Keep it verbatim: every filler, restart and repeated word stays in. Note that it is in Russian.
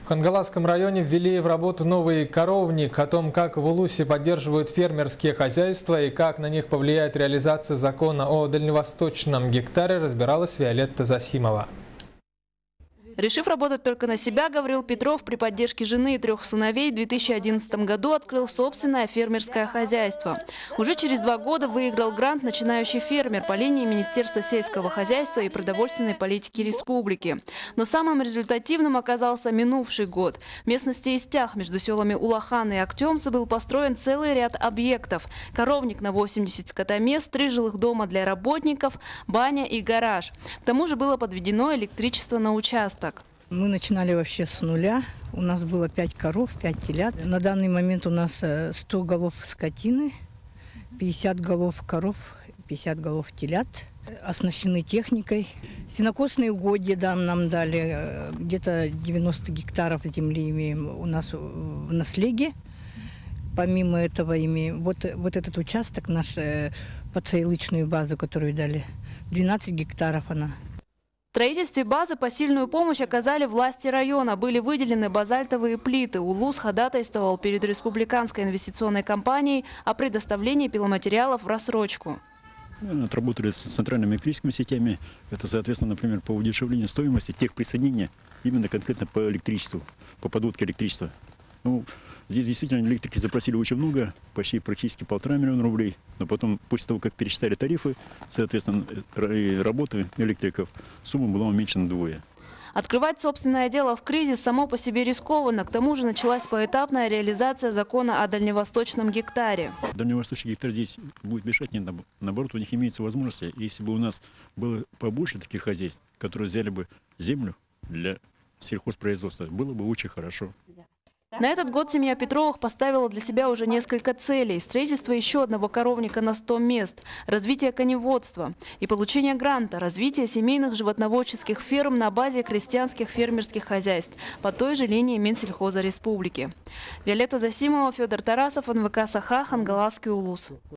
В Хангаласском районе ввели в работу новый коровник. О том, как в Улусе поддерживают фермерские хозяйства и как на них повлияет реализация закона о дальневосточном гектаре, разбиралась Виолетта Засимова. Решив работать только на себя, Гаврил Петров при поддержке жены и трех сыновей в две тысячи одиннадцатом году открыл собственное фермерское хозяйство. Уже через два года выиграл грант «Начинающий фермер» по линии Министерства сельского хозяйства и продовольственной политики республики. Но самым результативным оказался минувший год. В местности Истях между селами Улахан и Актемцы был построен целый ряд объектов. Коровник на восемьдесят скотомест, три жилых дома для работников, баня и гараж. К тому же было подведено электричество на участок. Мы начинали вообще с нуля. У нас было пять коров, пять телят. На данный момент у нас сто голов скотины, пятьдесят голов коров, пятьдесят голов телят. Оснащены техникой. Сенокосные угодья да, нам дали. Где-то девяносто гектаров земли имеем у нас в наследии. Помимо этого имеем вот, вот этот участок, наш под сойлычную базу, которую дали. двенадцать гектаров она. В строительстве базы посильную помощь оказали власти района. Были выделены базальтовые плиты. Улус ходатайствовал перед Республиканской инвестиционной компанией о предоставлении пиломатериалов в рассрочку. Отработали с центральными электрическими сетями. Это, соответственно, например, по удешевлению стоимости тех присоединения именно конкретно по электричеству, по подводке электричества. Ну, здесь действительно электрики запросили очень много, почти практически полтора миллиона рублей. Но потом, после того, как пересчитали тарифы, соответственно, работы электриков, сумма была уменьшена вдвое. Открывать собственное дело в кризис само по себе рискованно. К тому же началась поэтапная реализация закона о дальневосточном гектаре. Дальневосточный гектар здесь будет мешать, нет, наоборот, у них имеется возможность, если бы у нас было побольше таких хозяйств, которые взяли бы землю для сельхозпроизводства, было бы очень хорошо. На этот год семья Петровых поставила для себя уже несколько целей. Строительство еще одного коровника на сто мест, развитие коневодства и получение гранта, развитие семейных животноводческих ферм на базе крестьянских фермерских хозяйств по той же линии Минсельхоза Республики. Виолетта Засимова, Федор Тарасов, эн вэ ка Саха, Хангаласский Улус.